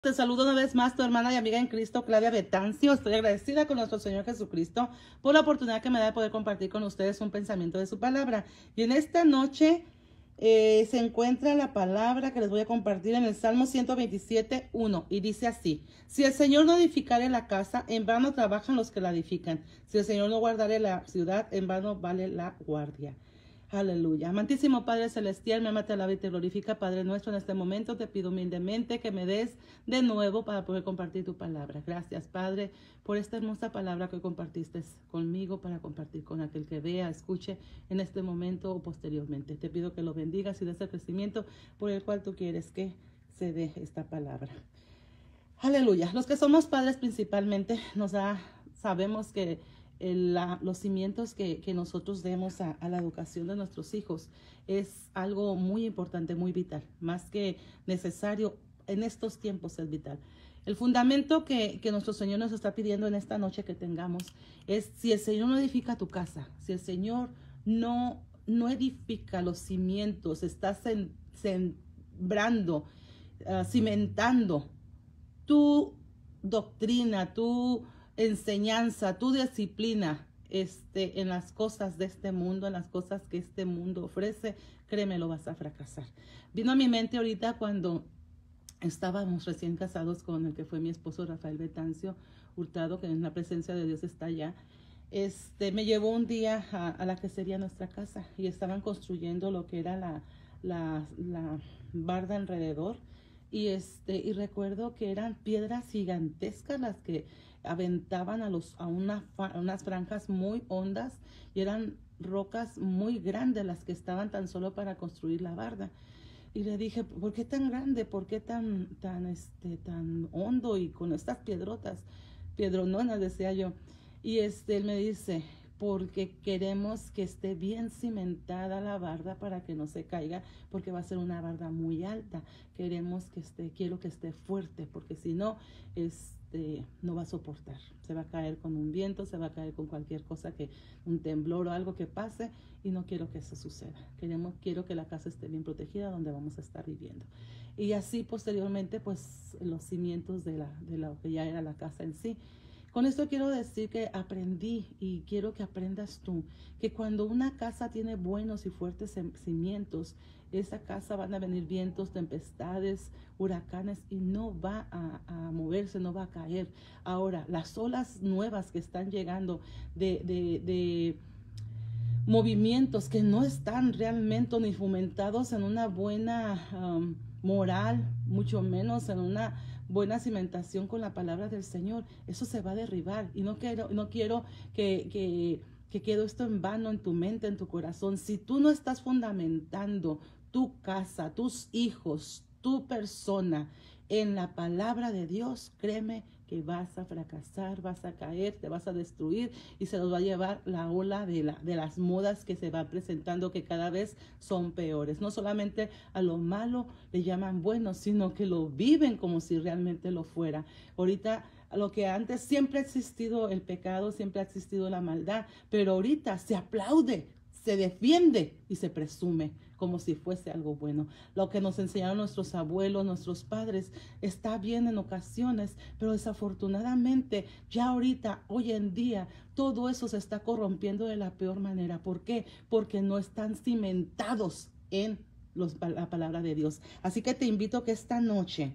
Te saludo una vez más, tu hermana y amiga en Cristo, Claudia Betancio. Estoy agradecida con nuestro Señor Jesucristo por la oportunidad que me da de poder compartir con ustedes un pensamiento de su palabra. Y en esta noche se encuentra la palabra que les voy a compartir en el Salmo 127:1 y dice así: si el Señor no edificare la casa, en vano trabajan los que la edifican. Si el Señor no guardare la ciudad, en vano vale la guardia. Aleluya. Amantísimo Padre Celestial, me ama, te alaba y te glorifica, Padre nuestro. En este momento te pido humildemente que me des de nuevo para poder compartir tu palabra. Gracias, Padre, por esta hermosa palabra que compartiste conmigo para compartir con aquel que vea, escuche en este momento o posteriormente. Te pido que lo bendigas y des el crecimiento por el cual tú quieres que se dé esta palabra. Aleluya. Los que somos padres principalmente sabemos que los cimientos que nosotros demos a la educación de nuestros hijos es algo muy importante, muy vital, más que necesario en estos tiempos es vital. El fundamento que nuestro Señor nos está pidiendo en esta noche que tengamos es: si el Señor no edifica tu casa, si el Señor no edifica los cimientos, está sembrando, cimentando tu doctrina, tu enseñanza, tu disciplina en las cosas de este mundo, en las cosas que este mundo ofrece, créeme, lo vas a fracasar. Vino a mi mente ahorita cuando estábamos recién casados con el que fue mi esposo Rafael Betancio Hurtado, que en la presencia de Dios está allá. Me llevó un día a la que sería nuestra casa y estaban construyendo lo que era la barda alrededor. Y recuerdo que eran piedras gigantescas las que aventaban a unas franjas muy hondas, y eran rocas muy grandes las que estaban tan solo para construir la barda. Y le dije: ¿por qué tan grande? ¿Por qué tan hondo y con estas piedrononas, decía yo? Y él me dice: porque queremos que esté bien cimentada la barda para que no se caiga, porque va a ser una barda muy alta. Quiero que esté fuerte, porque si no, no va a soportar. Se va a caer con un viento, se va a caer con cualquier cosa, un temblor o algo que pase, y no quiero que eso suceda. Quiero que la casa esté bien protegida donde vamos a estar viviendo. Y así posteriormente, pues, los cimientos de lo que ya era la casa en sí. Con esto quiero decir que aprendí, y quiero que aprendas tú, que cuando una casa tiene buenos y fuertes cimientos, esa casa van a venir vientos, tempestades, huracanes, y no va a moverse, no va a caer. Ahora, las olas nuevas que están llegando de movimientos que no están realmente ni fomentados en una buena moral, mucho menos en una buena cimentación con la palabra del Señor, eso se va a derribar. Y no quiero que quede esto en vano en tu mente, en tu corazón. Si tú no estás fundamentando tu casa, tus hijos, tu persona en la palabra de Dios, créeme que vas a fracasar, vas a caer, te vas a destruir, y se los va a llevar la ola de las modas que se va presentando, que cada vez son peores. No solamente a lo malo le llaman bueno, sino que lo viven como si realmente lo fuera. Ahorita, lo que antes siempre ha existido el pecado, siempre ha existido la maldad, pero ahorita se aplaude, se defiende y se presume como si fuese algo bueno. Lo que nos enseñaron nuestros abuelos, nuestros padres, está bien en ocasiones, pero desafortunadamente ya ahorita, hoy en día, todo eso se está corrompiendo de la peor manera. ¿Por qué? Porque no están cimentados en la palabra de Dios. Así que te invito a que esta noche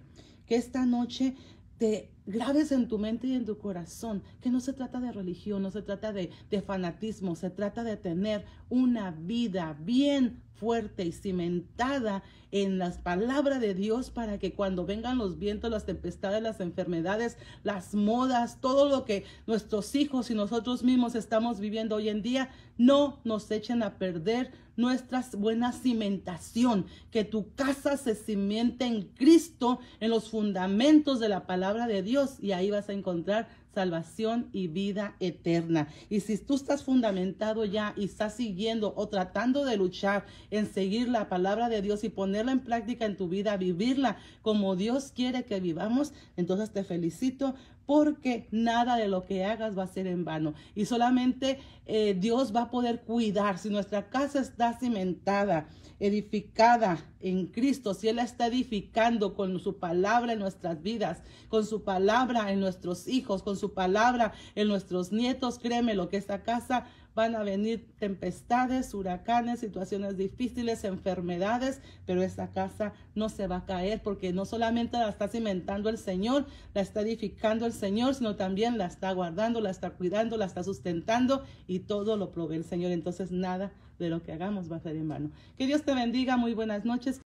te grabes en tu mente y en tu corazón que no se trata de religión, no se trata de fanatismo, se trata de tener una vida bien fuerte y cimentada en las palabras de Dios, para que cuando vengan los vientos, las tempestades, las enfermedades, las modas, todo lo que nuestros hijos y nosotros mismos estamos viviendo hoy en día, no nos echen a perder nuestra buena cimentación. Que tu casa se cimente en Cristo, en los fundamentos de la palabra de Dios, y ahí vas a encontrar salvación y vida eterna. Y si tú estás fundamentado ya y estás siguiendo o tratando de luchar en seguir la palabra de Dios y ponerla en práctica en tu vida, vivirla como Dios quiere que vivamos, entonces te felicito, porque nada de lo que hagas va a ser en vano. Y solamente Dios va a poder cuidar. Si nuestra casa está cimentada, edificada en Cristo, si Él la está edificando con su palabra en nuestras vidas, con su palabra en nuestros hijos, con su palabra en nuestros nietos, créeme lo que esta casa van a venir tempestades, huracanes, situaciones difíciles, enfermedades, pero esta casa no se va a caer, porque no solamente la está cimentando el Señor, la está edificando el Señor, sino también la está guardando, la está cuidando, la está sustentando, y todo lo provee el Señor. Entonces nada de lo que hagamos va a ser en vano. Que Dios te bendiga, muy buenas noches.